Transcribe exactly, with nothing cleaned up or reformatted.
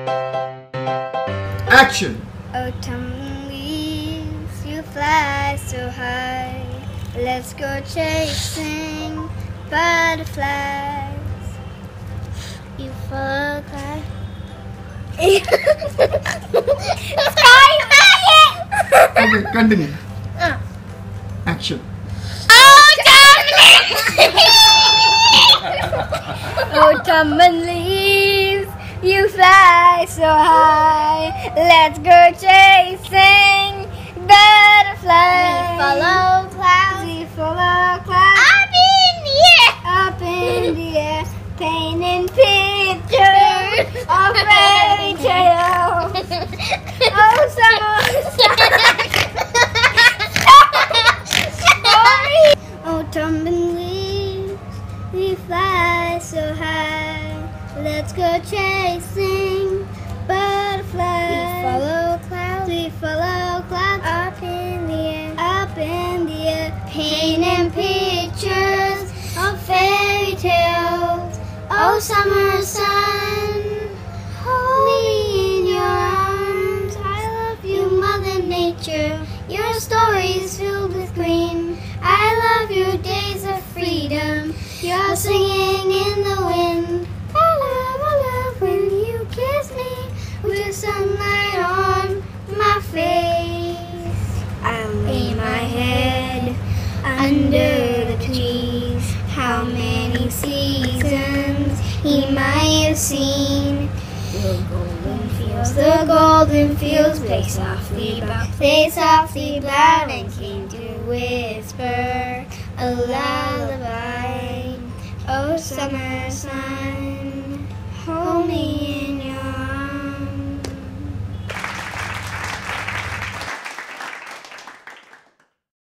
Action! Autumn leaves, you fly so high. Let's go chasing butterflies. You follow clouds. Sky Magic! Okay, continue. Uh. Action. Autumn leaves, you fly so high. Let's go chasing butterflies. We follow clouds. We follow clouds. Up in the air. Up in the air. Painting pictures of fairy tales. Oh, sorry. Autumn leaves, we fly so high. Let's go chasing butterflies. We follow clouds. We follow clouds. Up in the air. Up in the air. Painting pictures of fairy tales. Oh, summer sun, hold me in your arms. I love you, Mother Nature. Your story's filled with green. I love your days of freedom. You're singing in the wind. I love, I love when you kiss me with the sunlight on my face. I'll lay my head under the trees. How many seasons he might have seen. The golden fields, the golden fields, play softly about, play softly about, and came to whisper a lullaby. Oh, summer sun, hold me in